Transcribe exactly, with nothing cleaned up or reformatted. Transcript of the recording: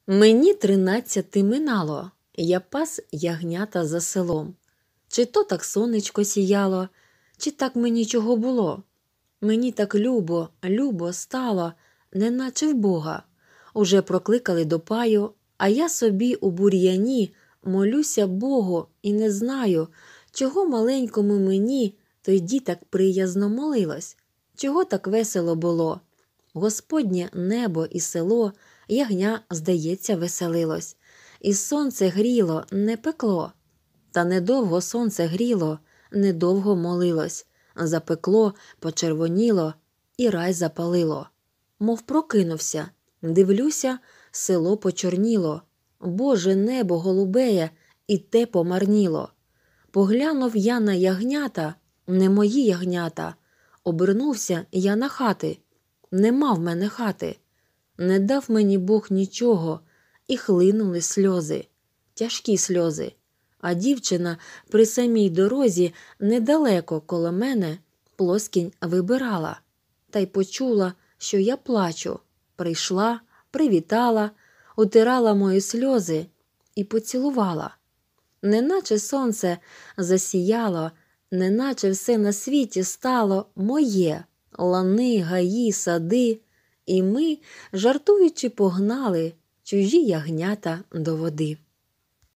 Мені тринадцяти минало, я пас ягнята за селом. Чи то так сонечко сіяло, чи так мені чого було. Мені так любо, любо стало, неначе в Бога. Уже прокликали до паю, а я собі у бур'яні молюся Богу і не знаю, чого маленькому мені тоді так приязно молилось, чого так весело було. Господнє небо і село, ягня, здається, веселилось. І сонце гріло, не пекло. Та недовго сонце гріло, недовго молилось. Запекло, почервоніло і рай запалило. Мов прокинувся, дивлюся, село почорніло. Боже, небо голубеє, і те помарніло. Поглянув я на ягнята, не мої ягнята. Обернувся я на хати. Нема в мене хати. Не дав мені Бог нічого, і хлинули сльози, тяжкі сльози. А дівчина при самій дорозі недалеко коло мене плоскінь вибирала. Та й почула, що я плачу. Прийшла, привітала, утирала мої сльози і поцілувала. Неначе сонце засіяло, неначе все на світі стало моє. Лани, гаї, сади, і ми, жартуючи, погнали чужі ягнята до води.